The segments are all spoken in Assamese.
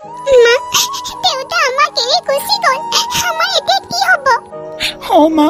মা দেউতা আমাক এৰি গুচি গ'ল আমাৰ এতিয়া কি হ'ব মা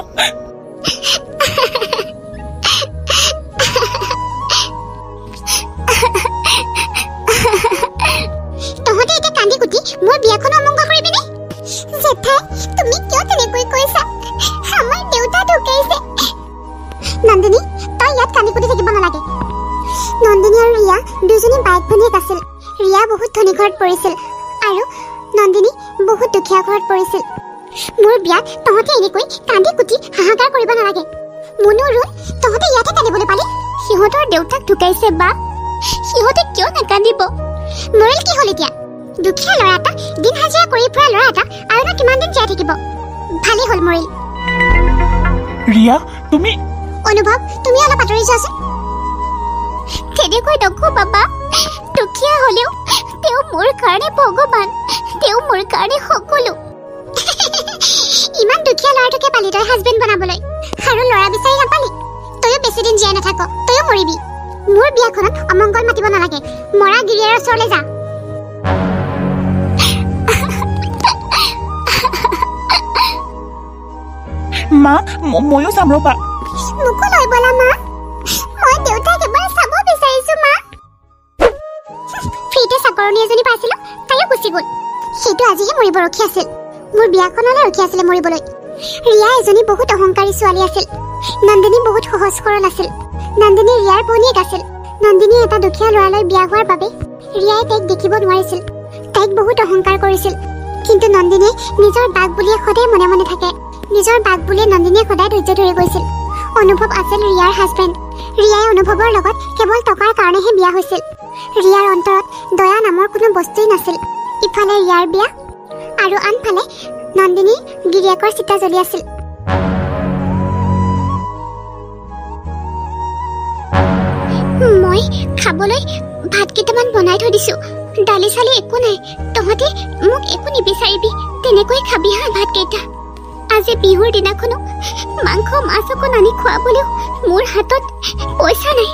তহঁতে এতিয়া কান্দি কুটি মোৰ বিয়াখন অমংগল কৰিবিনে জেঠাই তুমি কিয় তেনেকৈ কৈছা আমাৰ দেউতা ঢুকাইছে নন্দিনী তই ইয়াত কান্দি কুটি থাকিব নালাগে নন্দিনী আৰু ৰিয়া দুজনী বাইক ভনীয়েক আছিল ৰিয়া বহুত ধনী ঘৰত পৰিছিল আৰু নন্দিনী বহুত দুখীয়া ঘৰত পৰিছিল মোৰ বিয়াত তহঁতে এনেকৈ কান্দি কুটি হাহাকাৰ কৰিব নালাগে মুনু ৰুণ তহঁতে ইয়াতে কান্দিবলৈ পালি সিহঁতৰ দেউতাক ঢুকাইছে বা সিহঁতে কিয় নাকান্দিব মৰিল কি হ'ল এতিয়া দুখীয়া ল'ৰা এটা দিন হাজিৰা কৰি ফুৰা ল'ৰা এটা আৰু কিমান দিন জীয়াই থাকিব ভালেই হ'ল মৰিল ৰিয়া তুমি অনুভৱ তুমি অলপ আঁতৰি যোৱাচোন তেনেকৈ নকওঁ বাবা দুখীয়া হ'লেও তেওঁ মোৰ কাৰণে ভগৱান তেওঁ মোৰ কাৰণে সকলো ইমান দুখীয়া ল'ৰাটোকে পালি তই হাজবেণ্ড বনাবলৈ আৰু ল'ৰা বিচাৰি নাপালি তয়ো বেছি দিন জীয়াই নাথাক তয়ো মৰিবি মোৰ বিয়াখনত অমংগল মাতিব নালাগে মৰা গিৰিয়াৰ ওচৰলৈ যা মা ময়ো যাম ৰবা মোকো লৈ বলা মা মই দেউতাক এবাৰ চাব বিচাৰিছো মা ফ্ৰীতে চাকৰণী এজনী পাইছিলো তাইও গুচি গ'ল সেইটো আজিহে মৰিব ৰখি আছিল মোৰ বিয়াখনলৈ ৰখি আছিলে মৰিবলৈ ৰিয়া এজনী বহুত অহংকাৰী ছোৱালী আছিল নন্দিনী বহুত সহজ সৰল আছিল নন্দিনী ৰিয়াৰ ভনীয়েক আছিল নন্দিনী এটা দুখীয়া ল'ৰালৈ বিয়া হোৱাৰ বাবে ৰিয়াই তাইক দেখিব নোৱাৰিছিল তাইক বহুত অহংকাৰ কৰিছিল কিন্তু নন্দিনীয়ে নিজৰ বাক বুলিয়ে সদায় মনে মনে থাকে নিজৰ বাক বুলিয়ে নন্দিনীয়ে সদায় ধৈৰ্য ধৰি গৈছিল অনুভৱ আছিল ৰিয়াৰ হাজবেণ্ড ৰিয়াই অনুভৱৰ লগত কেৱল টকাৰ কাৰণেহে বিয়া হৈছিল ৰিয়াৰ অন্তৰত দয়া নামৰ কোনো বস্তুৱেই নাছিল ইফালে ৰিয়াৰ বিয়া আৰু আনফালে নন্দিনী গিৰিয়েকৰ চিতা জ্বলি আছিল মই খাবলৈ ভাত কেইটামান বনাই থৈ দিছো দালি চালি একো নাই তহঁতে মোক একো নিবিচাৰিবি তেনেকৈ খাবি হা ভাত কেইটা আজি বিহুৰ দিনাখনো মাংস মাছ অকণ আনি খুৱাবলৈও মোৰ হাতত পইচা নাই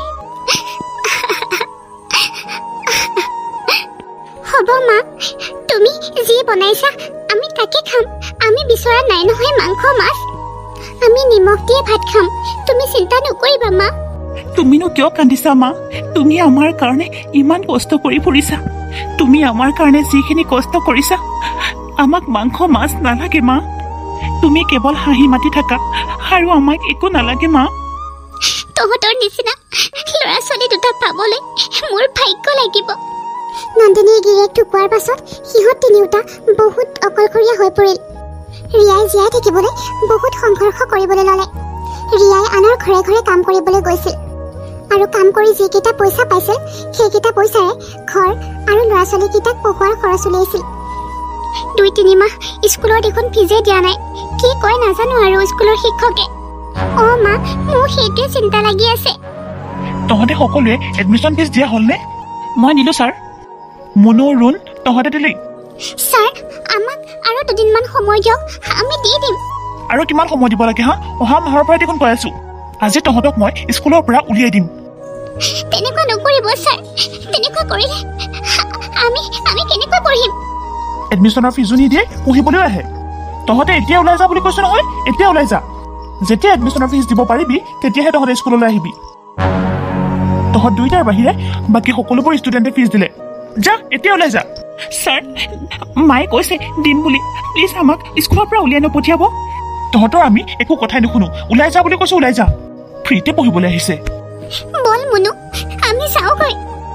হ'ব মা তুমি যি বনাইছা আমি তাকে খাম আমি বিচৰা নাই নহয় মাংস মাছ আমি নিমখ দিয়ে ভাত খাম তুমি চিন্তা নকৰিবা মা তুমিনো কিয় কান্দিছা মা তুমি আমাৰ কাৰণে ইমান কষ্ট কৰি ফুৰিছা তুমি আমাৰ কাৰণে যিখিনি কষ্ট কৰিছা আমাক মাংস মাছ নালাগে মা তুমি কেৱল হাঁহি মাতি থাকা আৰু আমাক একো নালাগে মা তহঁতৰ নিচিনা ল'ৰা ছোৱালী দুটা পাবলৈ মোৰ ভাগ্য লাগিব নন্দিনীয়ে গিৰিয়েক ঢুকোৱাৰ পাছত সিহঁত তিনিওটা বহুত অকলশৰীয়া হৈ পৰিল ৰিয়াই জীয়াই থাকিবলৈ বহুত সংঘৰ্ষ কৰিবলৈ ল'লে ৰিয়াই আনৰ ঘৰে ঘৰে কাম কৰিবলৈ গৈছিল আৰু কাম কৰি যিকেইটা পইচা পাইছিল সেইকেইটা পইচাৰে ঘৰ আৰু ল'ৰা ছোৱালীকেইটাক পঢ়োৱাৰ খৰচ উলিয়াইছিল 2-3 মাহ স্কুলৰ দেখোন ফিজে দিয়া নাই কি কয় নাজানো আৰু স্কুলৰ শিক্ষকে মা মোৰ সেইটোৱে চিন্তা লাগি আছে তহঁতে সকলোৱে এডমিশ্যন ফিজ দিয়া হ'লনে মই দিলোঁ ছাৰ মুনু ৰুণ তহঁতে দিলি ছাৰ আমাক আৰু 2 দিনমান সময় দিয়ক আমি দি দিম আৰু কিমান সময় দিব লাগে হা অহা মাহৰ পৰা দেখোন কৈ আছোঁ আজি তহঁতক মই স্কুলৰ পৰা উলিয়াই দিম তেনেকুৱা নকৰিব ছাৰ তেনেকুৱা কৰিলে আমি কেনেকৈ পঢ়িম এডমিশ্যনৰ ফিজো নিদিয়ে পঢ়িবলৈ আহে তহঁতে এতিয়া ওলাই যা বুলি কৈছোঁ নহয় এতিয়া ওলাই যা যেতিয়া এডমিশ্যনৰ ফিজ দিব পাৰিবি তেতিয়াহে তহঁতে স্কুললৈ আহিবি তহঁত দুইটাৰ বাহিৰে বাকী সকলোবোৰ ষ্টুডেণ্টে ফিজ দিলে যা এতিয়া ওলাই যা ছাৰ মায়ে কৈছে দিম বুলি প্লিজ আমাক স্কুলৰ পৰা উলিয়াই নপঠিয়াব তহঁতৰ আমি একো কথাই নুশুনো ওলাই যা বুলি কৈছোঁ ওলাই যা ফ্ৰীতে পঢ়িবলৈ আহিছে বল মুনু আমি যাওঁগৈ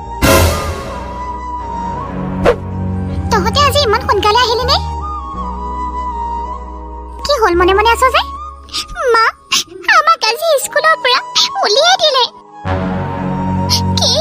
তহঁতে আজি ইমান সোনকালে আহিলি নে কি হ'ল মনে মনে আছ যে মা আমাক আজি স্কুলৰ পৰা উলিয়াই দিলে কি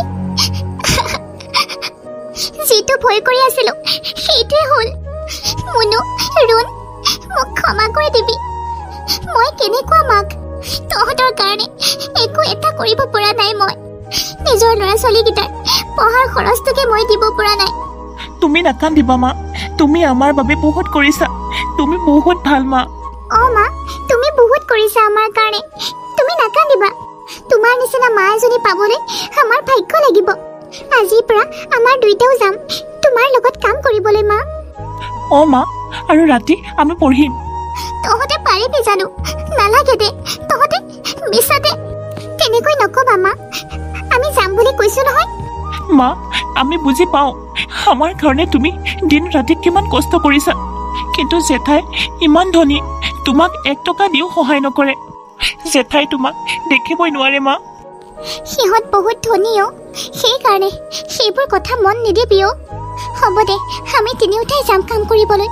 যিটো ভয় কৰি আছিলো সেইটোৱে হ'ল মুনু ৰুণ মোক ক্ষমা কৰি দিবি মই কেনেকুৱা মাক তহঁতৰ কাৰণে একো এটা কৰিব পৰা নাই মই নিজৰ ল'ৰা ছোৱালীকেইটাৰ পঢ়াৰ খৰচটোকে মই দিব পৰা নাই তুমি নাকান্দিবা মা তুমি আমাৰ বাবে বহুত কৰিছা তুমি বহুত ভাল মা মা তুমি বহুত কৰিছা আমাৰ কাৰণে তুমি নাকান্দিবা তোমাৰ নিচিনা মা এজনী পাবলৈ আমাৰ ভাগ্য লাগিব আজিৰ পৰা আমাৰ দুইটাও যাম তোমাৰ লগত কাম কৰিবলৈ মা। অ' মা, আৰু ৰাতি আমি পঢ়িম। তহঁতে পাৰিবি জানো? নালাগে দে, তহঁতে মিছাতে তেনেকৈ নকবা মা। আমি যাম বুলি কৈছো নহয়। মা, আমি বুজি পাওঁ আমাৰ কাৰণে তুমি দিন ৰাতি কিমান কষ্ট কৰিছা, কিন্তু জেঠাই ইমান ধনী, তোমাক 1 টকা দিও সহায় নকৰে। জেঠাই তোমাক দেখিবই নোৱাৰে মা। সিহঁত বহুত ধনী অ', সেইকাৰণে সেইবোৰ কথা মন নিদিবি অ'। হ'ব দে, আমি তিনিওটাই যাম কাম কৰিবলৈ।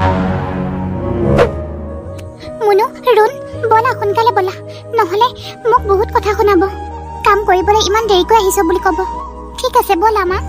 মুনু, ৰুণ, ব'লা সোনকালে ব'লা, নহ'লে মোক বহুত কথা শুনাব। কাম কৰিবলৈ ইমান দেৰিকৈ আহিছ বুলি ক'ব। ঠিক আছে ব'লা মা।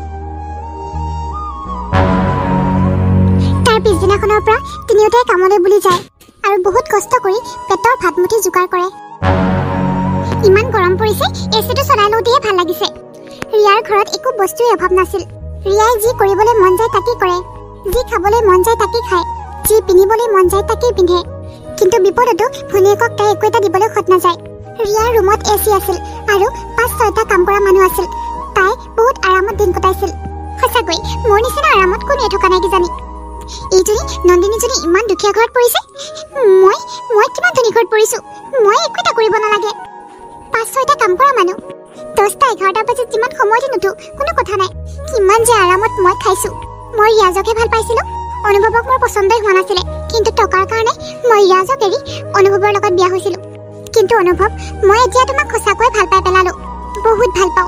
তাৰ পিছদিনাখনৰ পৰা তিনিওটাই কামলৈ বুলি যায় আৰু বহুত কষ্ট কৰি পেটৰ ভাতমুঠি যোগাৰ কৰে। ইমান গৰম পৰিছে, এচিটো চলাই লওঁতেহে ভাল লাগিছে। ৰিয়াৰ ঘৰত একো বস্তুৰে অভাৱ নাছিল। ৰিয়াই যি কৰিবলৈ মন যায় তাকেই কৰে, যি খাবলৈ মন যায় তাকেই খায়, যি পিন্ধিবলৈ মন যায় তাকেই পিন্ধে। কিন্তু বিপদতো ভনীয়েকক তাই একো এটা দিবলৈ সৎ নাযায়। ৰিয়াৰ ৰুমত এচি আছিল আৰু 5-6টা কাম কৰা মানুহ আছিল। তাই বহুত আৰামত দিন কটাইছিল। সঁচাকৈ মোৰ নিচিনা আৰামত কোনোৱে থকা নাই কিজানি। এইজনী নন্দিনীজনী ইমান দুখীয়া ঘৰত পৰিছে, মই কিমান ধনী ঘৰত পৰিছো। মই একো এটা কৰিব নালাগে। 5-6টা কাম কৰা মানুহ, 10টা 11টা বজাত যিমান সময়তে নুঠো কোনো কথা নাই। কিমান যে আৰামত মই খাইছো। মই ৰিয়াজকহে ভাল পাইছিলো, অনুভৱক মোৰ পচন্দই হোৱা নাছিলে। কিন্তু টকাৰ কাৰণে মই ৰিয়াজক এৰি অনুভৱৰ লগত বিয়া হৈছিলো। কিন্তু অনুভৱ, মই এতিয়া তোমাক সঁচাকৈ ভাল পাই পেলালো, বহুত ভাল পাওঁ।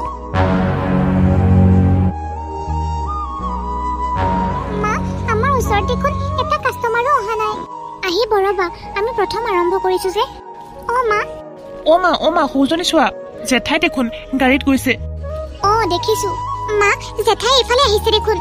মা, আমাৰ ওচৰত দেখোন এটা কাষ্টমাৰো অহা নাই। আহিব ৰ'বা, আমি প্ৰথম আৰম্ভ কৰিছো যে। অ' মা, সৌজনী চোৱা, জেঠাই দেখোন গাড়ীত গৈছে। অ' দেখিছো মা, জেঠাই এইফালে আহিছে দেখোন।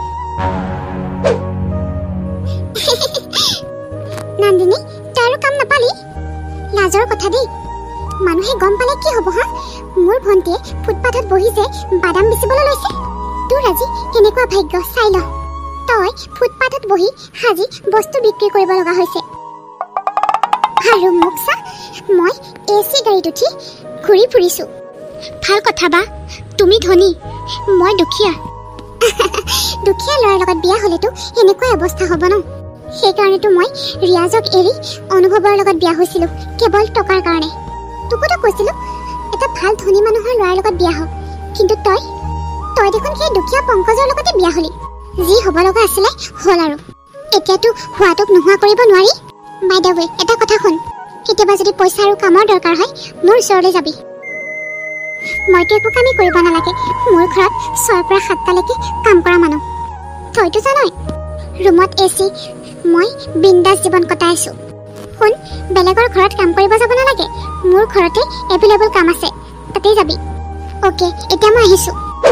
নন্দিনী, তই আৰু কাম নাপালি? লাজৰ কথা দেই, মানুহে গম পালে কি হ'ব হা? মোৰ ভণ্টিয়ে ফুটপাথত বহি যে বাদাম বেচিবলৈ লৈছে। তোৰ আজি কেনেকুৱা ভাগ্য চাই ল, তই ফুটপাথত বহি সাজি বস্তু বিক্ৰী কৰিব লগা হৈছে। আৰু মোক চা, মই এচি গাড়ীত উঠি ঘূৰি ফুৰিছো। ভাল কথা বা, তুমি ধনী, মই দুখীয়া। দুখীয়া ল'ৰাৰ লগত বিয়া হ'লেতো এনেকুৱা অৱস্থা হ'ব ন। সেইকাৰণেতো মই ৰিয়াজক এৰি অনুভৱৰ লগত বিয়া হৈছিলো, কেৱল টকাৰ কাৰণে। তোকোতো কৈছিলো এটা ভাল ধনী মানুহৰ ল'ৰাৰ লগত বিয়া হ, কিন্তু তই দেখোন সেই দুখীয়া পংকজৰ লগতে বিয়া হলি। যি হ'ব লগা আছিলে হ'ল আৰু, এতিয়াতো হোৱাটোক নোহোৱা কৰিব নোৱাৰি। বাই দ্য ৱে, এটা কথা শুন, কেতিয়াবা যদি পইচা আৰু কামৰ দৰকাৰ হয় মোৰ ওচৰলৈ যাবি। মইতো একো কামেই কৰিব নালাগে, মোৰ ঘৰত 6ৰ পৰা 7টালৈকে কাম কৰা মানুহ। তইতো জানই ৰুমত এচি, মই বিন্দাছ জীৱন কটাই আছো। শুন, বেলেগৰ ঘৰত কাম কৰিব যাব নালাগে, মোৰ ঘৰতে এভেইলেবল কাম আছে, তাতেই যাবি। অ'কে, এতিয়া মই আহিছো।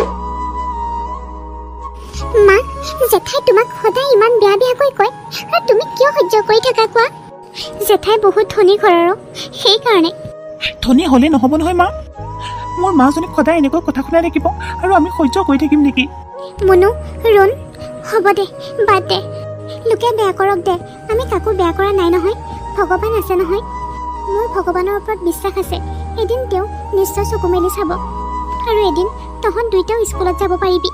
মা, জেঠাই তোমাক সদায় ইমান বেয়াকৈ কয়, আৰু তুমি কিয় সহ্য কৰি থাকা কোৱা? জেঠাই বহুত ধনী ঘৰৰ, সেইকাৰণে। ধনী হ'লে নহ'ব নহয় মা, মোৰ মাজনীক সদায় এনেকৈ কথা শুনাই থাকিব আৰু আমি সহ্য কৰি থাকিম নেকি? মুনু, ৰুণ, হ'ব দে, বাদ দে। লোকে বেয়া কৰক দে, আমি কাকো বেয়া কৰা নাই নহয়। ভগৱান আছে নহয়, মোৰ ভগৱানৰ ওপৰত বিশ্বাস আছে। এদিন তেওঁ নিশ্চয় চকু মেলি চাব, আৰু এদিন তহঁত দুইটাও স্কুলত যাব পাৰিবি।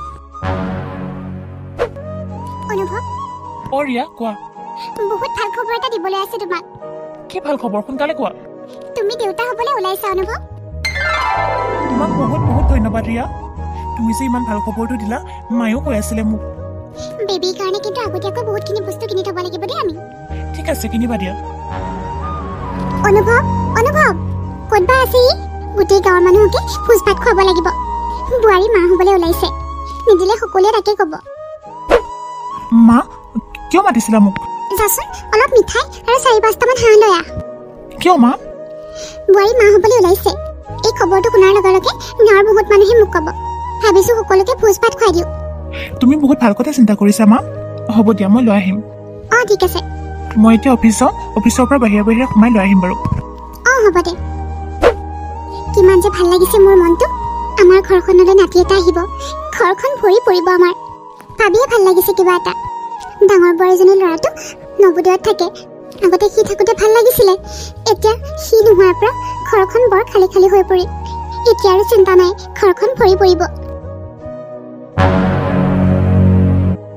অনুভৱ, অ' ৰিয়া, কোৱা। বহুত ভাল খবৰ এটা দিবলৈ আছে তোমাক। কি ভাল খবৰ? সোনকালে কোৱা। তুমি দেউতা হ'বলৈ ওলাইছা অনুভৱ। তোমাক বহুত বহুত ধন্যবাদ ৰিয়া, তুমি যে ইমান ভাল খবৰটো দিলা। মায়েও কৈ আছিলে মোক। বেবীৰ কাৰণে কিন্তু আগতীয়াকৈ বহুতখিনি বস্তু কিনি থ'ব লাগিব দেই আমি। ঠিক আছে, কিনিবা দিয়া। অনুভৱ, ক'তবা আছে? গোটেই গাঁৱৰ মানুহকে ভোজ ভাত খুৱাব লাগিব। বোৱাৰী মা হ'বলৈ ওলাইছে, নিদিলে সকলোৱে তাকে ক'ব। মা, কিয় মাতিছিলা মোক? যাচোন, অলপ মিঠাই আৰু 4-5টামান হাঁহ লৈ আহ। কিয় মা? বোৱাৰী মা হ'বলৈ ওলাইছে। এই খবৰটো শুনাৰ লগে লগে গাঁৱৰ বহুত মানুহে মোক ক'ব। ভাবিছো সকলোকে ভোজ ভাত খুৱাই দিওঁ। তুমি বহুত ভাল কথা চিন্তা কৰিছা মা। হ'ব দিয়া, মই লৈ আহিম। অঁ ঠিক আছে। মই এতিয়া অফিচ যাওঁ, অফিচৰ পৰা বাহিৰে সোমাই লৈ আহিম বাৰু। অঁ হ'ব দে। কিমান যে ভাল লাগিছে মোৰ মনটো। আমাৰ ঘৰখনলৈ নাতি এটা আহিব, ঘৰখন ভৰি পৰিব আমাৰ। ভাবিয়ে ভাল লাগিছে কিবা এটা। ডাঙৰ বোৱাৰীজনীৰ ল'ৰাটো নৱোদয়ত থাকে, আগতে সি থাকোঁতে ভাল লাগিছিলে। এতিয়া সি নোহোৱাৰ পৰা ঘৰখন বৰ খালী খালী হৈ পৰিল। এতিয়া আৰু চিন্তা নাই, ঘৰখন ভৰি পৰিব।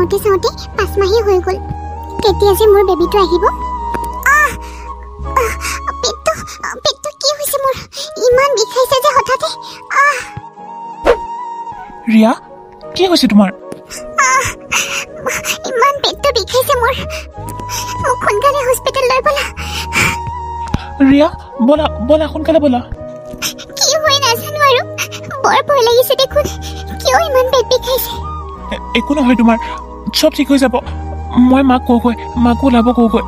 চাওঁতে চাওঁতে 5 মাহেই হৈ গ'ল কেতিয়া যে মোৰ বেবিটো আহিব পেটটো কি হৈছে মোৰ ইমান বিষাইছে যে হঠাতে ৰিয়া কি হৈছে তোমাৰ ইমান পেটটো বিষাইছে মোৰ মোক সোনকালে হস্পিটেল লৈ বলা ৰিয়া বলা বলা সোনকালে বলা কি হৈ নাজানো আৰু বৰ ভয় লাগিছে দেখোন কিয় ইমান পেট বিষাইছে একো নহয় তোমাৰ চব ঠিক হৈ যাব মই মাক কওঁগৈ মাকো ওলাব কওঁগৈ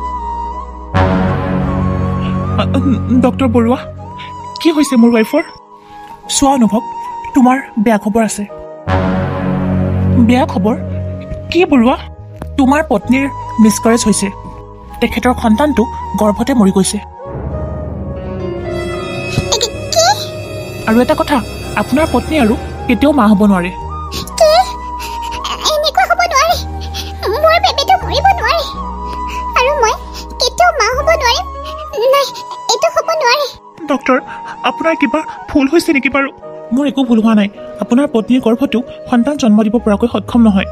ডক্টৰ বৰুৱা কি হৈছে মোৰ ৱাইফৰ চোৱা অনুভৱ তোমাৰ বেয়া খবৰ আছে বেয়া খবৰ কি বৰুৱা তোমাৰ পত্নীৰ মিছকাৰেজ হৈছে তেখেতৰ সন্তানটো গৰ্ভতে মৰি গৈছে আৰু এটা কথা আপোনাৰ পত্নী আৰু কেতিয়াও মা হ'ব নোৱাৰে এনেকুৱা হ'ব নোৱাৰে মোৰ বেবিটো মৰিব নোৱাৰে আৰু মই কেতিয়াও মা হ'ব নোৱাৰিম নাই এইটো হ'ব নোৱাৰে ডক্টৰ আপোনাৰ কিবা ভুল হৈছে নেকি বাৰু মোৰ একো ভুল হোৱা নাই আপোনাৰ পত্নীৰ গৰ্ভটো সন্তান জন্ম দিব পৰাকৈ সক্ষম নহয়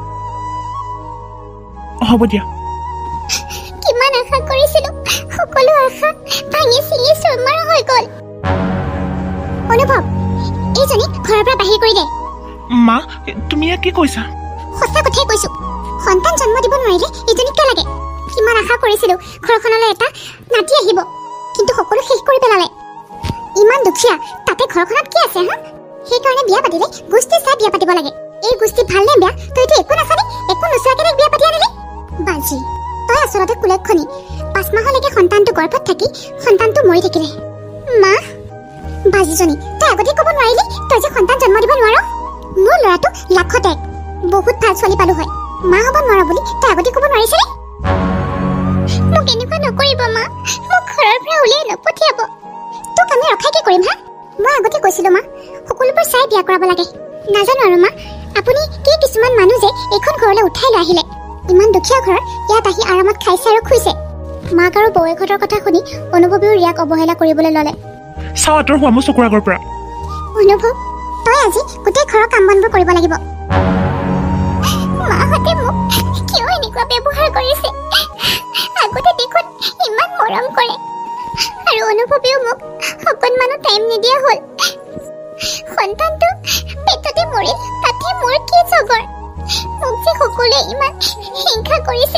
হ'ব দিয়া কিমান আশা কৰিছিলো সকলো আশা ভাঙি চিঙি চুৰমাৰ হৈ গ'ল অনুভৱ এইজনী ঘৰৰ পৰা বাহিৰ কৰি দে মা তুমি ইয়াক কি কৈছা সঁচা কথাই কৈছো সন্তান জন্ম দিব নোৱাৰিলে এইজনী কিয় লাগে কিমান আশা কৰিছিলো ঘৰখনলৈ এটা নাতি আহিব কিন্তু সকলো শেষ কৰি পেলালে ইমান দুখীয়া তাতে ঘৰখনত কি আছে হা সেইকাৰণে বিয়া পাতিলে গোষ্ঠী চাই বিয়া পাতিব লাগে এই গোষ্ঠী ভাল নে বেয়া তইতো একো নাচানি একো নোচোৱাকে বিয়া পাতি আনিলি বাজি তই আচলতে কুলক্ষণী 5 মাহলৈকে সন্তানটো গৰ্ভত থাকি সন্তানটো মৰি থাকিলে মা বাজিজনী তই আগতে ক'ব নোৱাৰিলি তই যে সন্তান জন্ম দিব নোৱাৰ মোৰ ল'ৰাটো লাখত এক বহুত ভাল ছোৱালী পালো হয় মা হ'ব নোৱাৰ বুলি তই আগতে ক'ব নোৱাৰিছিলি মোক এনেকুৱা নকৰিব মা মোক ঘৰৰ পৰা উলিয়াই নপঠিয়াব তোক আমি ৰখাই কি কৰিম হা মই আগতে কৈছিলো মা সকলোবোৰ চাই বিয়া কৰাব লাগে নাজানো আৰু মা আপুনি কি কিছুমান মানুহ যে এইখন ঘৰলৈ উঠাই লৈ আহিলে ইমান দুখীয়া ঘৰ ইয়াত আহি আৰামত খাইছে আৰু খুইছে মাক আৰু বৌয়েকহঁতৰ কথা শুনি অনুভৱেও ৰিয়াক অৱহেলা কৰিবলৈ ল'লে চাওঁ আঁতৰ হোৱা মোৰ চকুৰ আগৰ পৰা অনুভৱ তই আজি গোটেই ঘৰৰ কাম বনবোৰ কৰিব লাগিব মাহঁতে মোক কিয় এনেকুৱা ব্যৱহাৰ কৰিছে আগতে দেখোন ইমান মৰম কৰে আৰু অনুভৱেও মোক অকণমানো টাইম নিদিয়া হ'ল সন্তানটো পেটতে মৰিল তাতে মোৰ কি জগৰ মোক যে সকলোৱে ইমান হিংসা কৰিছে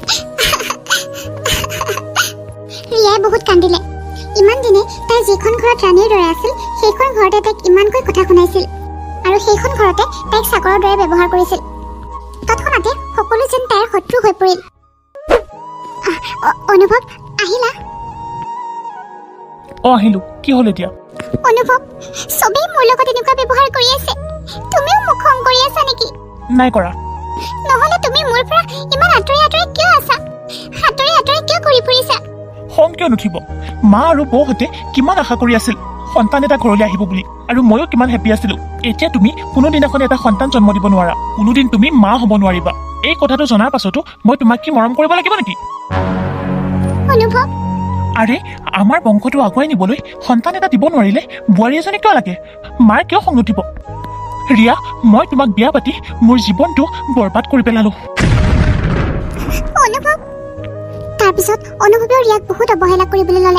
ৰিয়াই বহুত কান্দিলে ইমান দিনে তাই যিখন ঘৰত ৰাণীৰ দৰে আছিল সেইখন ঘৰতে তাইক ইমানকৈ কথা শুনাইছিল আৰু সেইখন ঘৰতে তাইক চাকৰৰ দৰে ব্যৱহাৰ কৰিছিল তৎক্ষণাতে সকলো যেন তাইৰ শত্ৰু হৈ পৰিল অনুভৱ আহিলা আহিলো কি হ'ল এতিয়া অনুভৱ চবেই মোৰ লগত এনেকুৱা ব্যৱহাৰ কৰি আছে তুমিও মোক খং কৰি আছা নেকি নাই কৰা নহলে তুমি মোৰ পৰা ইমান আঁতৰি আঁতৰি কিয় আছা আঁতৰি আঁতৰি কিয় কৰি ফুৰিছা খং কিয় নুঠিব মা আৰু বৌহঁতে কিমান আশা কৰি আছিল সন্তান এটা ঘৰলৈ আহিব বুলি আৰু ময়ো কিমান হেপী আছিলো এতিয়া তুমি কোনোদিনাখন এটা সন্তান জন্ম দিব নোৱাৰা কোনোদিন তুমি মা হ'ব নোৱাৰিবা এই কথাটো জনাৰ পাছতো মই তোমাক কি মৰম কৰিব লাগিব নেকি অনুভৱ আৰে আমাৰ বংশটো আগুৱাই নিবলৈ সন্তান এটা দিব নোৱাৰিলে বোৱাৰী এজনী কিয় লাগে মাৰ কিয় খং নুঠিব ৰিয়া মই তোমাক বিয়া পাতি মোৰ জীৱনটো বৰবাদ কৰি পেলালো অনুভৱ তাৰপিছত অনুভৱেও ৰিয়াক বহুত অৱহেলা কৰিবলৈ ল'লে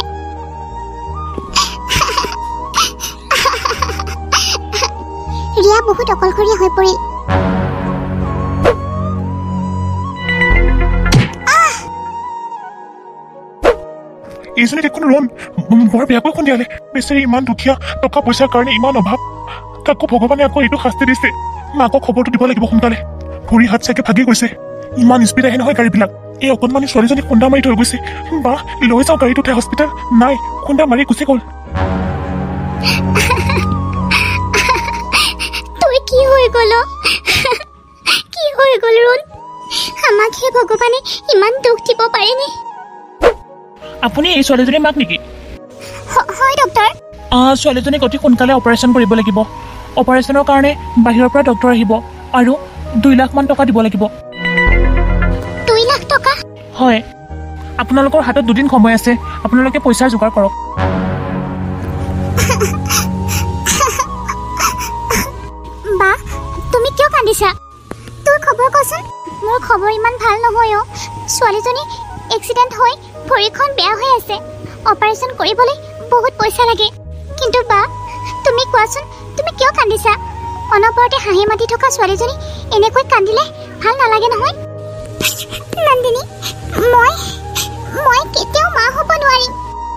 ৰিয়া বহুত অকলশৰীয়া হৈ পৰিল এইজনী দেখোন ৰোন বৰ বেয়াকৈ খুন্দিয়ালে বেচেৰি ইমান দুখীয়া টকা পইচাৰ কাৰণে ইমান অভাৱ তাকো ভগৱানে আকৌ এইটো শাস্তি দিছে মাকক খবৰটো দিব লাগিব সোনকালে ভৰি হাত চাগে ভাগি গৈছে ইমান স্পীড আহে নহয় গাড়ীবিলাক এই অকণমানি ছোৱালীজনী খুন্দা মাৰি থৈ গৈছে বা লৈ যাওঁ গাড়ীত উঠাই হস্পিটেল নাই খুন্দা মাৰি গুচি গ'ল তোৰ কি হৈ গ'ল কি হৈ গ'ল ৰোন আমাক হে ভগৱানে ইমান দুখ দিব পাৰেনে আপুনি এই ছোৱালীজনীৰ মাক নেকি হয় ডক্টৰ ছোৱালীজনীক অতি সোনকালে অপাৰেশ্যন কৰিব লাগিব অপাৰেশ্যনৰ কাৰণে বাহিৰৰ পৰা ডক্টৰ আহিব আৰু 2 লাখ মান টকা দিব লাগিব 2 লাখ টকা হয় আপোনালোকৰ হাতত 2 দিন সময় আছে আপোনালোকে পইচাৰ যোগাৰ কৰক বা তুমি কিয় কান্দিছা তোৰ খবৰ কচোন মোৰ খবৰ ইমান ভাল নহয় অ ছোৱালীজনী এক্সিডেণ্ট হৈ ভৰিখন বেয়া হৈ আছে অপাৰেশ্যন কৰিবলৈ বহুত পইচা লাগে কিন্তু বা তুমি কোৱাচোন তুমি কিয় কান্দিছা অনবৰতে হাঁহি মাতি থকা ছোৱালীজনী এনেকৈ কান্দিলে ভাল নালাগে নহয় নন্দিনী মই কেতিয়াও মা হ'ব নোৱাৰিম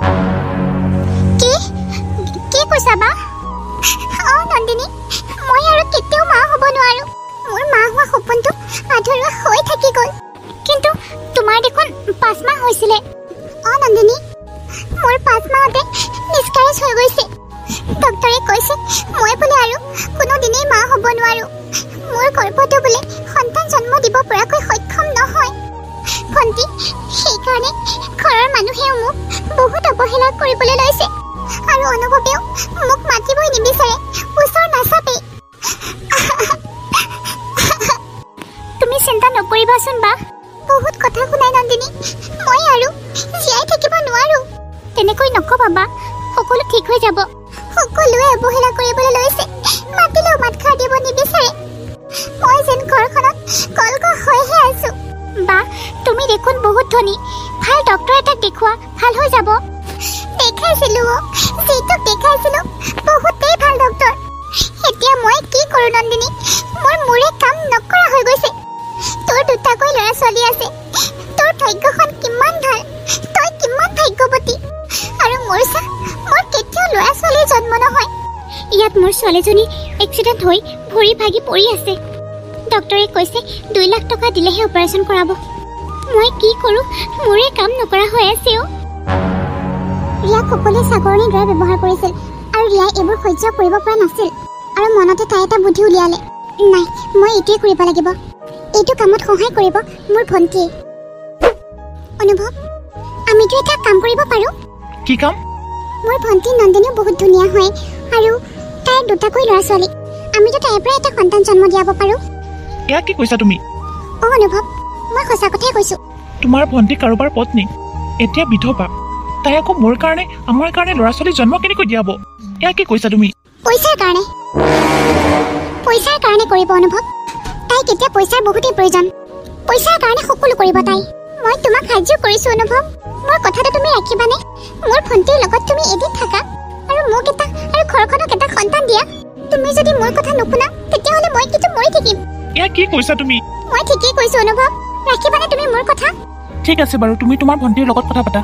কি কৈছা বা নন্দিনী মই আৰু কেতিয়াও মা হ'ব নোৱাৰো মোৰ মা হোৱা সপোনটো আধৰুৱা হৈ থাকি গ'ল কিন্তু তোমাৰ দেখোন 5 মাহ হৈছিলে নন্দিনী মোৰ 5 মাহতে মিছকাৰেজ হৈ গৈছে ডক্টৰে কৈছে মই বোলে আৰু কোনোদিনেই মা হ'ব নোৱাৰো মোৰ গৰ্ভটো বোলে সন্তান জন্ম দিব পৰাকৈ সক্ষম নহয় ভণ্টি সেইকাৰণে ঘৰৰ মানুহেও মোক বহুত অৱহেলা কৰিবলৈ লৈছে আৰু অনুভৱেও মোক মাতিবই নিবিচাৰে ওচৰ নাচাপে তুমি চিন্তা নকৰিবাচোন বা বহুত কথা শুনাই নন্দিনী মই আৰু জীয়াই থাকিব নোৱাৰো তেনেকৈ নকবা বা সকলো ঠিক হৈ যাব সকলোৱে অৱহেলা কৰিবলৈ লৈছে মাতিলেও মাত খাৰ দিব নিবিচাৰে মই যেন ঘৰখনত কলক হৈহে আছো বা তুমি দেখোন বহুত ধনী ভাল ডক্টৰ এটাক দেখুওৱা ভাল হৈ যাব দেখাইছিলো যিটোক দেখাইছিলো বহুতেই ভাল ডক্টৰ এতিয়া মই কি কৰো নন্দিনী মোৰে কাম নকৰা হৈ গৈছে তোৰ দুটাকৈ ল'ৰা ছোৱালী আছে তোৰ ভাগ্যখন কিমান ভাল তই কিমান ভাগ্যৱতী আৰু মোৰ কেতিয়াও ল'ৰা ছোৱালীৰ জন্ম নহয় ইয়াত মোৰ ছোৱালীজনী এক্সিডেণ্ট হৈ ভৰি ভাগি পৰি আছে ডক্টৰে কৈছে 2 লাখ টকা দিলেহে অপাৰেশ্যন কৰাব মই কি কৰো মোৰে কাম নকৰা হৈ আছে ৰিয়াক সকলোৱে চাকৰণিৰ দৰে ব্যৱহাৰ কৰিছিল আৰু ৰিয়াই এইবোৰ সহ্য কৰিব পৰা নাছিল আৰু মনতে তাই এটা বুদ্ধি উলিয়ালে নাই মই এইটোৱে কৰিব লাগিব এইটো কামত সহায় কৰিব মোৰ ভণ্টিয়ে অনুভৱ আমিতো এটা কাম কৰিব পাৰো কি কাম মোৰ ভণ্টি নন্দিনীও বহুত ধুনীয়া হয় আৰু তাইৰ দুটাকৈ ল'ৰা ছোৱালী আমিতো তাইৰ পৰা এটা সন্তান জন্ম দিয়াব পাৰো এয়া কি কৈছা তুমি অনুভৱ মই সঁচা কথাই কৈছো তোমাৰ ভণ্টি কাৰোবাৰ পত্নী এতিয়া বিধৱা তাই আকৌ মোৰ কাৰণে আমাৰ কাৰণে ল'ৰা ছোৱালী জন্ম কেনেকৈ দিয়াব এয়া কি কৈছা তুমি পইচাৰ কাৰণে কৰিব অনুভৱ তাই কেতিয়া পইচাৰ বহুতেই প্ৰয়োজন পইচাৰ কাৰণে সকলো কৰিব তাই মই তোমাক সাহায্য কৰিছো অনুভৱ মোৰ কথাটো তুমি ৰাখিবানে মোৰ ভণ্টিৰ লগত তুমি এদিন থাকা আৰু মোক এটা আৰু ঘৰখনক এটা সন্তান দিয়া তুমি যদি মোৰ কথা নুশুনা তেতিয়াহ'লে মই কিন্তু মৰি থাকিম এয়া কি কৈছা তুমি মই ঠিকেই কৈছো অনুভৱ ৰাখিবানে তুমি মোৰ কথা ঠিক আছে বাৰু তুমি তোমাৰ ভণ্টিৰ লগত কথা পাতা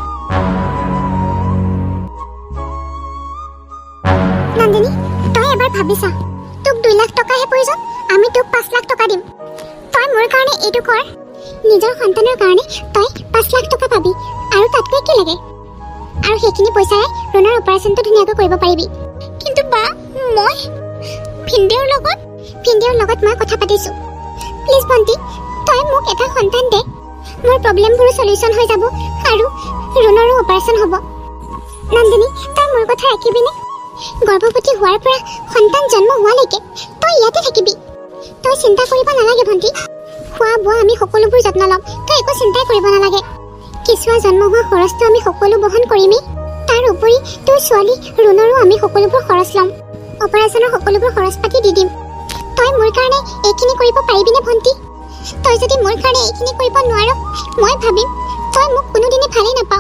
নন্দিনী তই এবাৰ ভাবিছা তোক 2 লাখ টকাহে প্ৰয়োজন আমি তোক 5 লাখ টকা দিম তই মোৰ কাৰণে এইটো কৰ নিজৰ সন্তানৰ কাৰণে তই 5 লাখ টকা পাবি আৰু তাতকৈ কি লাগে আৰু সেইখিনি পইচাৰে ৰোণৰ অপাৰেশ্যনটো ধুনীয়াকৈ কৰিব পাৰিবি কিন্তু বা মই ভিনদেউৰ লগত মই কথা পাতিছো প্লিজ ভণ্টি তই মোক এটা সন্তান দে মোৰ প্ৰব্লেমবোৰ সলিউশন হৈ যাব আৰু ৰোণৰো অপাৰেশ্যন হ'ব নন্দিনী তই মোৰ কথা ৰাখিবিনে গৰ্ভৱতী হোৱাৰ পৰা সন্তান জন্ম হোৱালৈকে তই ইয়াতে থাকিবি তই চিন্তা কৰিব নালাগে ভণ্টি খোৱা বোৱা আমি সকলোবোৰ যত্ন ল'ম তই একো চিন্তাই কৰিব নালাগে কেঁচুৱা জন্ম হোৱা খৰচটো আমি সকলো বহন কৰিমেই তাৰ উপৰি তোৰ ছোৱালী ৰোণৰো আমি সকলোবোৰ খৰচ ল'ম অপাৰেশ্যনৰ সকলোবোৰ খৰচ পাতি দি দিম তই মোৰ কাৰণে এইখিনি কৰিব পাৰিবিনে ভণ্টি তই যদি মোৰ কাৰণে এইখিনি কৰিব নোৱাৰ মই ভাবিম তই মোক কোনোদিনে ভালেই নাপাওঁ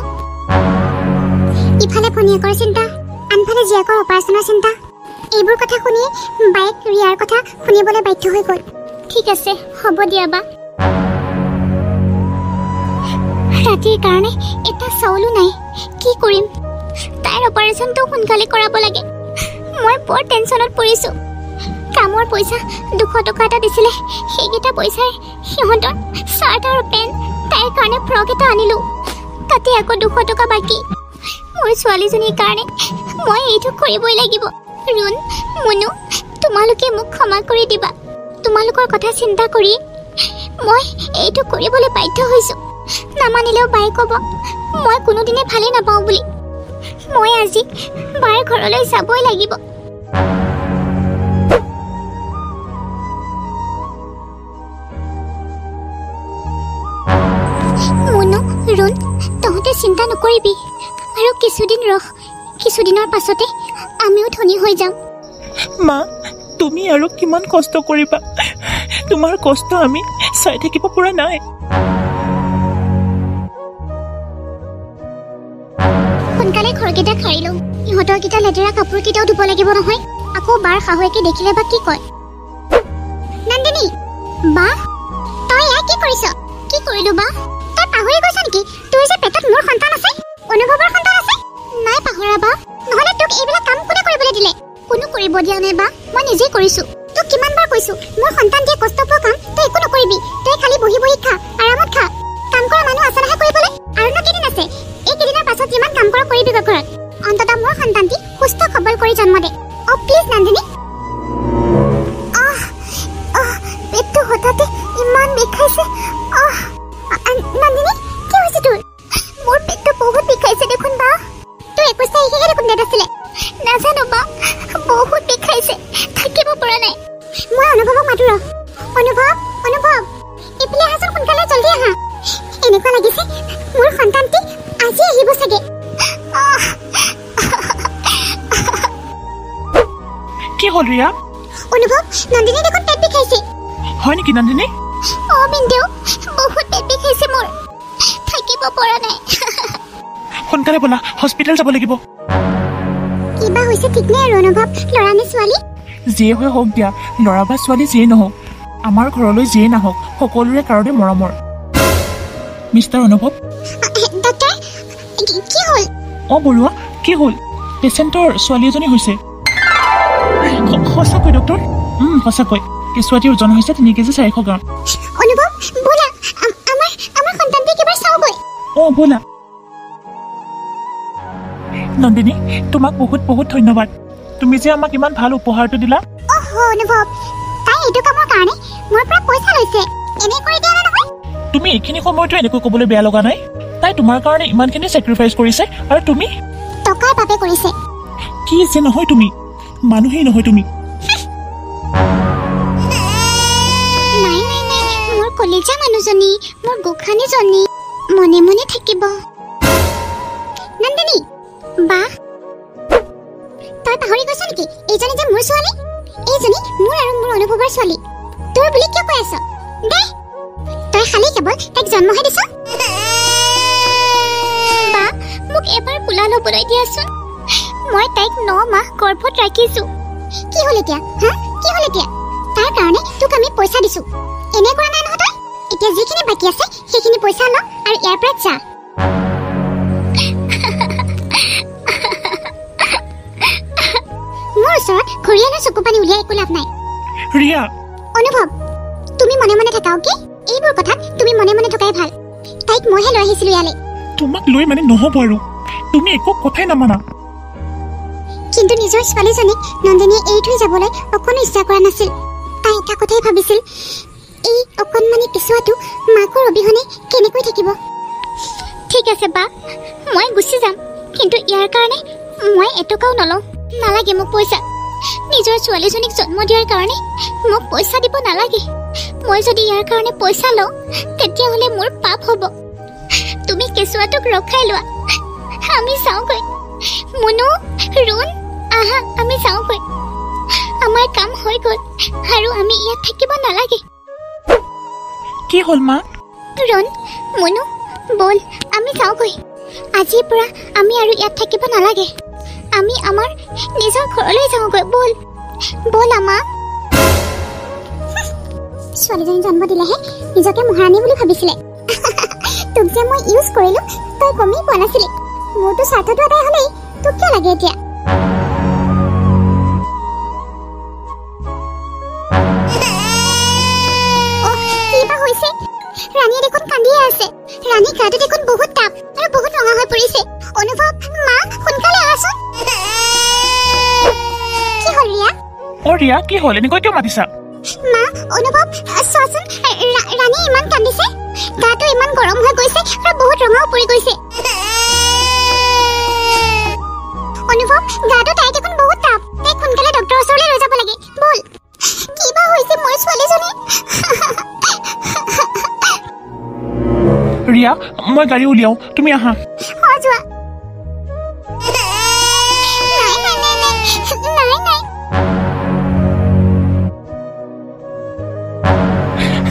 ইফালে ভনীয়েকৰ চিন্তা আনফালে জীয়েকৰ অপাৰেশ্যনৰ চিন্তা এইবোৰ কথা শুনিয়ে বাইক ৰিয়াৰ কথা শুনিবলৈ বাধ্য হৈ গ'ল ঠিক আছে হ'ব দিয়া বা ৰাতিৰ কাৰণে এটা চাউলো নাই কি কৰিম তাইৰ অপাৰেশ্যনটো সোনকালে কৰাব লাগে মই বৰ টেনশ্যনত পৰিছোঁ কামৰ পইচা 200 টকা এটা দিছিলে সেইকেইটা পইচাৰে সিহঁতৰ চাৰ্ট আৰু পেণ্ট তাইৰ কাৰণে ফ্ৰক এটা আনিলোঁ তাতে আকৌ 200 টকা বাকী মোৰ ছোৱালীজনীৰ কাৰণে মই এইটো কৰিবই লাগিব ৰুণ মুনু তোমালোকে মোক ক্ষমা কৰি দিবা তোমালোকৰ কথা চিন্তা কৰি মই এইটো কৰিবলৈ বাধ্য হৈছোঁ নামানিলেও বাই ক'ব মই কোনোদিনে ভালেই নাপাওঁ বুলি মই আজি বাৰ ঘৰলৈ যাবই লাগিব মুনু ৰুণ তহঁতে চিন্তা নকৰিবি আৰু কিছুদিন ৰহ কিছুদিনৰ পাছতে আমিও ধনী হৈ যাম মা তুমি আৰু কিমান কষ্ট কৰিবা তোমাৰ কষ্ট আমি চাই থাকিব পৰা নাই সোনকালে ঘৰকেইটা খাই লওঁ ইহঁতৰ কেইটা লেতেৰা কাপোৰ কেইটাও ধুব লাগিব নহয় আকৌ বাৰ শাহুৱেকে দেখিলে বা কি কয় নন্দিনী বা তই এয়া কি কৰিছ কি কৰিলো বা তই পাহৰি গৈছ নেকি তোৰ যে পেটত মোৰ সন্তান আছে অনুভৱৰ সন্তান আছে নাই পাহৰা বা নহলে তোক এইবিলাক কাম কোনে কৰিবলৈ দিলে কোনো কৰিব দিয়া নাই বা মই নিজেই কৰিছো তোক কিমানবাৰ কৈছো মোৰ সন্তান দিয়ে কষ্ট পোৱা কাম তই একো নকৰিবি তই খালি বহি বহি খা আৰামত খা কাম কৰা মানুহ আছে নহয় কৰিবলৈ আৰুনো কেইদিন আছে এইকেইদিনৰ পাছত যিমান কাম কৰা কৰিবি ঘৰত অন্ততঃ মোৰ সন্তানটি সুস্থ সবল কৰি জন্ম দে অ প্লিজ নন্দিনী পেটটো হঠাতে ইমান বিষাইছে নন্দিনী কি হৈছে তোৰ মোৰ পেটটো বহুত বিষাইছে দেখোন বা তোৰ 21 তাৰিখেহে দেখোন ডেট আছিলে নাজানো বা বহুত বিষাইছে থাকিব পৰা নাই মই অনুভৱক মাতো ৰ অনুভৱ এইফালে আহাচোন সোনকালে জলদি আহা এনেকুৱা লাগিছে মোৰ সন্তানটি আজি আহিব চাগে কি হ'ল ৰিয়া অনুভৱ নন্দিনী দেখোন পেট বিষাইছে হয় নেকি নন্দিনী বিন্দু বহুত পেট বিষাইছে মোৰ থাকিব পৰা নাই সোনকালে বলা হস্পিটেল যাব লাগিব কিবা হৈছে ঠিক নাই আৰু অনুভৱ ল'ৰা নে ছোৱালী যিয়ে হৈ হওক দিয়া ল'ৰা বা ছোৱালী যিয়ে নহওক আমাৰ ঘৰলৈ যিয়ে নাহক সকলোৰে কাৰণে মৰমৰ মিষ্টাৰ অনুভৱ ডক্টৰ কি হ'ল বৰুৱা কি হ'ল পেচেণ্টৰ ছোৱালী এজনী হৈছে সঁচাকৈ ডক্টৰ সঁচাকৈ কেঁচুৱাটিৰ ওজন হৈছে 3 কেজি 400 গ্ৰাম অনুভৱ বলা আমাৰ সন্তানটি একেবাৰে চাওগৈ বলা নন্দিনী তোমাক বহুত বহুত ধন্যবাদ তুমি যে আমাক ইমান ভাল উপহাৰটো দিলা অনুভৱ তাই এইটো কামৰ কাৰণে মোৰ পৰা পইচা লৈছে এনে কৰি দিয়া নহয় তুমি এইখিনি সময়তো এনেকৈ ক'বলৈ বেয়া লগা নাই তাই তোমাৰ কাৰণে ইমানখিনি চেক্ৰিফাইচ কৰিছে আৰু তুমি টকাৰ বাবে কৰিছে কি যে নহয় তুমি মানুহেই নহয় তুমি নাই মোৰ কলিজা মানুহজনী মোৰ গোখানীজনী মনে মনে থাকিব নন্দিনী বা তই পাহৰি গৈছ নেকি এইজনী যে মোৰ ছোৱালী এইজনী মোৰ আৰু মোৰ অনুভৱৰ ছোৱালী তোৰ বুলি কিয় কৈ আছ দে তই খালি কেৱল তাইক জন্মহে দিছ বা মোক এবাৰ কোলা ল'বলৈ দিয়াচোন মই তাইক 9 মাহ গৰ্ভত ৰাখিছো কি হ'ল এতিয়া তাৰ কাৰণে তোক আমি পইচা দিছো এনে কৰা নাই নহয় তই এতিয়া যিখিনি বাকী আছে সেইখিনি পইচা ল আৰু ইয়াৰ পৰা যা মোৰ ওচৰত ঘৰিয়ালৰ চকু পানী উলিয়াই একো লাভ নাই ৰিয়া অনুভৱ তুমি মনে মনে থাকা কি এইবোৰ কথাত তুমি মনে মনে থকাই ভাল তাইক মইহে লৈ আহিছিলো ইয়ালৈ তোমাক লৈ মানে নহ'ব আৰু তুমি একো কথাই নামানা কিন্তু নিজৰ ছোৱালীজনীক নন্দিনীয়ে এৰি থৈ যাবলৈ অকণো ইচ্ছা কৰা নাছিল তাই এটা কথাই ভাবিছিল এই অকণমানি কেঁচুৱাটো মাকৰ অবিহনে কেনেকৈ থাকিব ঠিক আছে বা মই গুচি যাম কিন্তু ইয়াৰ কাৰণে মই এটকাও নলওঁ নালাগে মোক পইচা নিজৰ ছোৱালীজনীক জন্ম দিয়াৰ কাৰণে মোক পইচা দিব নালাগে মই যদি ইয়াৰ কাৰণে পইচা লওঁ তেতিয়াহ'লে মোৰ পাপ হ'ব তুমি কেঁচুৱাটোক ৰখাই লোৱা আমি চাওঁগৈ মুনু ৰুণ আহা আমি চাওঁগৈ আমাৰ কাম হৈ গ'ল আৰু আমি ইয়াত থাকিব নালাগে কি হ'ল মা ৰুণ মুনু বল আমি চাওঁগৈ আজিৰ পৰা আমি আৰু ইয়াত থাকিব নালাগে আমি আমাৰ নিজৰ ঘৰলৈ যাওঁগৈ বল আমা ছোৱালীজনী জন্ম দিলেহে নিজকে মহাৰাণী বুলি ভাবিছিলে তোক যে মই ইউজ কৰিলো তই গমেই পোৱা নাছিলি মোৰতো স্বাৰ্থটো আদায় হ'লেই তোক কিয় লাগে এতিয়া কিবা হৈছে ৰাণীয়ে দেখোন কান্দিয়ে আছে ৰাণী গাটো দেখোন বহুত তাপ আৰু বহুত ৰঙা হৈ পৰিছে অনুভৱ মা সোনকালে আহাচোন কি হ'ল ৰিয়া ৰিয়া কি হ'ল এনেকৈ কিয় মাতিছা মা অনুভৱ চোৱাচোন ৰাণী ইমান কান্দিছে গাটো ইমান গৰম হৈ গৈছে আৰু বহুত ৰঙাও পৰি গৈছে অনুভৱ গাটো তাই দেখোন বহুত তাপ তাইক সোনকালে ডক্টৰৰ ওচৰলৈ লৈ যাব লাগে বল কিবা হৈছে মোৰ ছোৱালীজনী ৰিয়া মই গাড়ী উলিয়াও তুমি আহা যোৱা নাই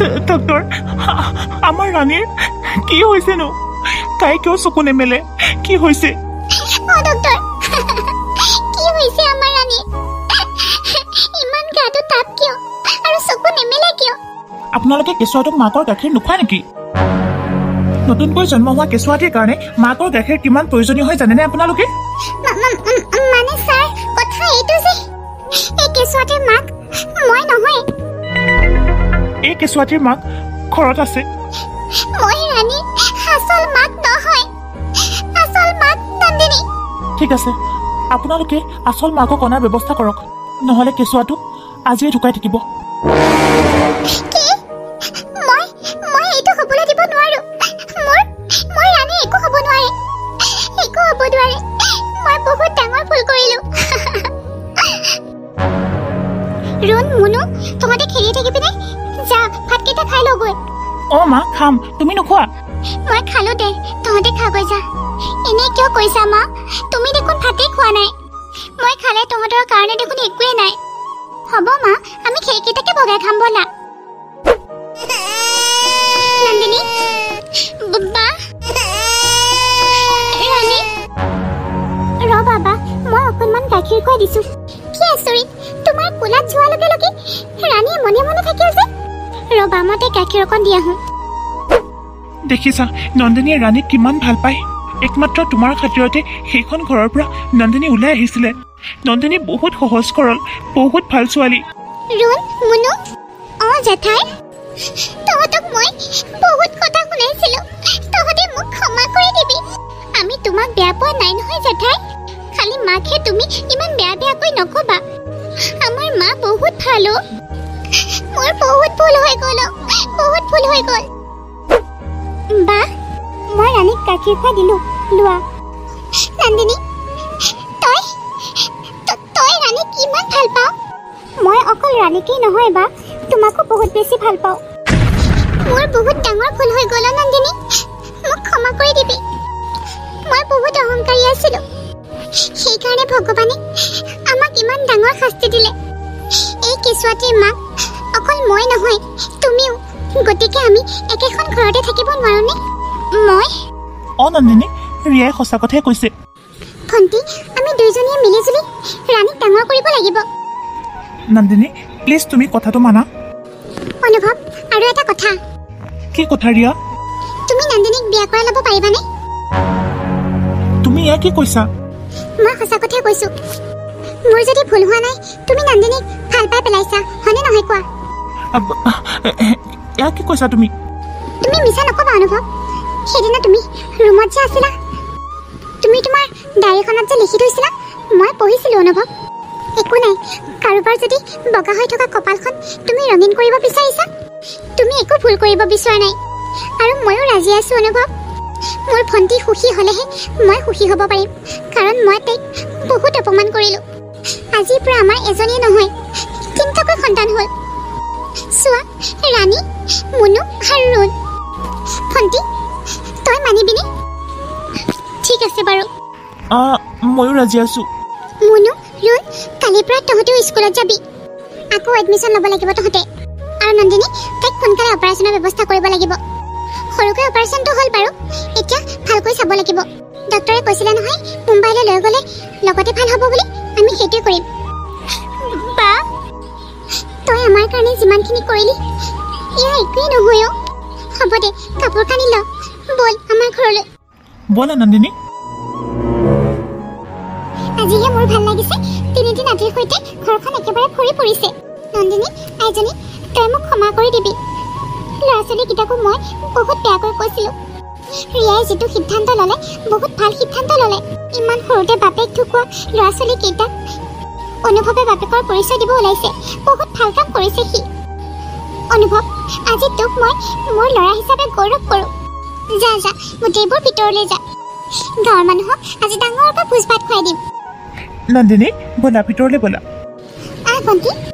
ডক্টৰ আমাৰ ৰাণীৰ কি হৈছেনো তাই কিয় চকু নেমেলে কি হৈছে ডক্টৰ কি হৈছে আমাৰ ৰাণী ইমান গাটো তাপ কিয় আৰু চকু নেমেলে কিয় আপোনালোকে কেঁচুৱাটোক মাকৰ গাখীৰ নোখোৱা নেকি নতুনকৈ জন্ম হোৱা কেঁচুৱাটিৰ কাৰণে মাকৰ গাখীৰ কিমান প্ৰয়োজনীয় হয় জানেনে আপোনালোকে মানে ছাৰ কথা এইটো যে এই কেঁচুৱাটিৰ মাক মই নহয় এই কেঁচুৱাটিৰ মাক ঘৰত আছে মই ৰাণী আচল মাক নহয় আচল মাক নন্দিনী ঠিক আছে আপোনালোকে আচল মাকক অনাৰ ব্যৱস্থা কৰক নহ'লে কেঁচুৱাটো আজিয়ে ঢুকাই থাকিব কি মই এইটো হ'বলৈ দিব নোৱাৰো মই ৰাণী একো হ'ব নোৱাৰে মই বহুত ডাঙৰ ভুল কৰিলো ৰুণ মুনু তহঁতে খেলি থাকিবিনে যা ভাতকেইটা খাই লগৈ অ' মা খাম তুমি নোখোৱা মই খালো দে তহঁতে খাগৈ যা এনে কিয় কৈছা মা তুমি দেখোন ভাতেই খোৱা নাই মই খালে তহঁতৰ কাৰণে দেখোন একোৱেই নাই হ'ব মা আমি সেইকেইটাকে বগাই খাম ব'লা নন্দিনী বা ৰাণী ৰ বাবা মই অকণমান গাখীৰ খুৱাই দিছো কি আচৰিত তোমাৰ কোলাত যোৱাৰ লগে লগে ৰাণীয়ে মনে মনে থাকিল যে ৰবা মই তাইক গাখীৰ অকণ দি আহোঁ দেখিছা নন্দিনীয়ে ৰাণীক কিমান ভাল পায় একমাত্ৰ তোমাৰ খাতিৰতে সেইখন ঘৰৰ পৰা নন্দিনী ওলাই আহিছিলে নন্দিনী বহুত সহজ সৰল বহুত ভাল ছোৱালী ৰুণ মুনু জেঠাই তহঁতক মই বহুত কথা শুনাইছিলো তহঁতে মোক ক্ষমা কৰি দিবি আমি তোমাক বেয়া পোৱা নাই নহয় জেঠাই খালি মাকহে তুমি ইমান বেয়াকৈ নকবা আমাৰ মা বহুত ভাল মোৰ বহুত ভুল হৈ গ'ল বা মই ৰাণীক গাখীৰ খুৱাই দিলো লোৱা নন্দিনী তই ৰাণীক ইমান ভাল পাওঁ মই অকল ৰাণীকেই নহয় বা তোমাকো বহুত বেছি ভাল পাওঁ মোৰ বহুত ডাঙৰ ভুল হৈ গ'ল নন্দিনী মোক ক্ষমা কৰি দিবি মই বহুত অহংকাৰী আছিলো সেইকাৰণে ভগৱানে আমাক ইমান ডাঙৰ শাস্তি দিলে এই কেঁচুৱাটিৰ মাক অকল মই নহয় তুমিও গতিকে আমি একেখন ঘৰতে থাকিব নোৱাৰোনে মই নন্দিনী ৰিয়াই সঁচা কথাই কৈছে ভণ্টি আমি দুইজনীয়ে মিলিজুলি ৰাণীক ডাঙৰ কৰিব লাগিব নন্দিনী প্লিজ তুমি কথাটো মানা অনুভৱ আৰু এটা কথা কি কথা ৰিয়া তুমি নন্দিনীক বিয়া কৰাই ল'ব পাৰিবানে তুমি এয়া কি কৈছা মই সঁচা কথাই কৈছো মোৰ যদি ভুল হোৱা নাই তুমি নন্দিনীক ভাল পাই পেলাইছা হয়নে নহয় কোৱা এয়া কি কৈছা তুমি মিছা নকবা অনুভৱ সেইদিনা তুমি ৰুমত যে আছিলা তুমি তোমাৰ ডায়েৰীখনত যে লিখি থৈছিলা মই পঢ়িছিলো অনুভৱ একো নাই কাৰোবাৰ যদি বগা হৈ থকা কপালখন তুমি ৰঙীন কৰিব বিচাৰিছা তুমি একো ভুল কৰিব বিচৰা নাই আৰু ময়ো ৰাজি আছো অনুভৱ মোৰ ভণ্টি সুখী হ'লেহে মই সুখী হ'ব পাৰিম কাৰণ মই তাইক বহুত অপমান কৰিলো আজিৰ পৰা আমাৰ এজনীয়ে নহয় তিনিটাকৈ সন্তান হ'ল চোৱা ৰাণী মুনু আৰু ৰুণ ভণ্টি তই মানিবিনে ঠিক আছে বাৰু ময়ো ৰাজি আছো মুনু ৰুণ কালিৰ পৰা তহঁতেও স্কুলত যাবি আকৌ এডমিশ্যন ল'ব লাগিব তহঁতে আৰু নন্দিনী তাইক সোনকালে অপাৰেশ্যনৰ ব্যৱস্থা কৰিব লাগিব সৰুকৈ অপাৰেশ্যনটো হ'ল বাৰু এতিয়া ভালকৈ চাব লাগিব ডক্টৰে কৈছিলে নহয় মুম্বাইলৈ লৈ গ'লে লগতে ভাল হ'ব বুলি আমি সেইটোৱে কৰিম বা তই আমাৰ কাৰণে যিমানখিনি কৰিলি এয়া একোৱেই নহয় হ'ব দে কাপোৰ কানি ল ব'ল আমাৰ ঘৰলৈ ব'লা নন্দিনী আজিহে মোৰ ভাল লাগিছে তিনিদিন আজিৰ সৈতে ঘৰখন একেবাৰে ভৰি পৰিছে নন্দিনী আইজনী তই মোক ক্ষমা কৰি দিবি ল'ৰা ছোৱালীকেইটাকো মই বহুত বেয়াকৈ কৈছিলোঁ ৰিয়াই যিটো সিদ্ধান্ত ল'লে বহুত ভাল সিদ্ধান্ত ল'লে ইমান সৰুতে বাপেক ঢুকোৱা ল'ৰা ছোৱালীকেইটাক অনুভৱে বাপেকৰ পৰিচয় দিব ওলাইছে বহুত ভাল কাম কৰিছে সি অনুভৱ আজি তোক মই মোৰ ল'ৰা হিচাপে গৌৰৱ কৰোঁ যা গোটেইবোৰ ভিতৰলৈ যা গাঁৱৰ মানুহক আজি ডাঙৰকৈ ভোজ ভাত খুৱাই দিম নন্দিনী ব'লা ভিতৰলৈ ব'লা ভণ্টি